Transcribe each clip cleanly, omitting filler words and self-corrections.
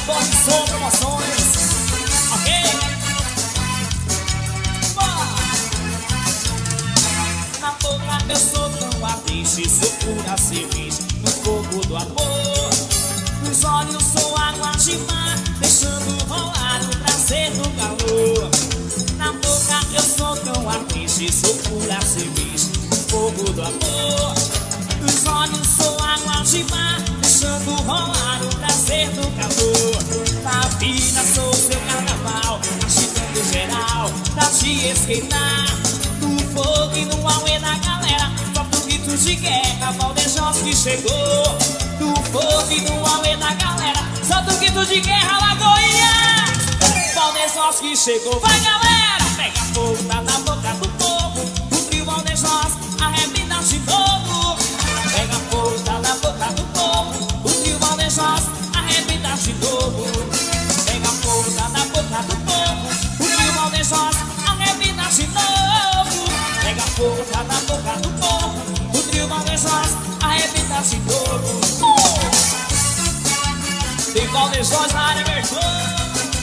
Pode som, promoções. Ok? Na boca eu sou tão ardente, sou pura cerveja no fogo do amor. Nos olhos sou água de mar, deixando rolar o prazer do calor. Na boca eu sou tão ardente, sou pura cerveja no fogo do amor. Nos olhos sou água de mar, deixando rolar o prazer do calor. Na vida sou seu carnaval, agitando geral pra te esquentar. No fogo e no auê da galera, solta o grito de guerra, Valdejoski chegou. No fogo e no auê da galera, solta o grito de guerra, Lagoinha. Valdejoski chegou, vai galera, pega fogo, tá na boca do povo. O trio Valdejoski arrebenta de novo. Pega fogo, tá na boca do povo. O trio Valdejoski arrebenta de novo. Pega fogo, tá na boca do povo. O trio Valdejoski arrebenta de novo. Pega fogo, tá na boca do povo. O trio Valdejoski arrebenta de novo. Tem Valdejoski na área, meu irmão.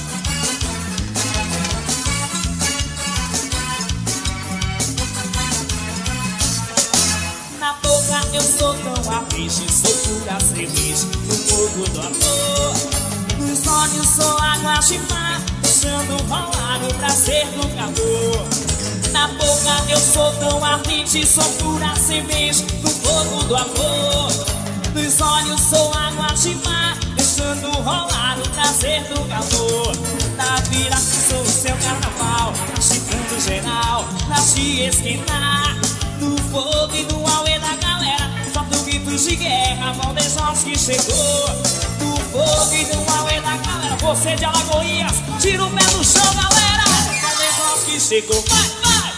Na boca eu sou tão ardente, sou pura cerveja no fogo do amor. Nos olhos sou água de mar, deixando rolar o prazer do calor. Na boca eu sou tão ardente, sou pura cerveja no fogo do amor. Nos olhos sou água de mar, deixando rolar o prazer do calor. Na vida sou o seu carnaval, agitando geral pra te esquentar. No fogo e no auê da galera, solta o grito de guerra, Valdejoski chegou. No fogo e no auê da galera, você de Alagoinhas, tira o pé do chão, galera. Valdejoski chegou, vai, vai.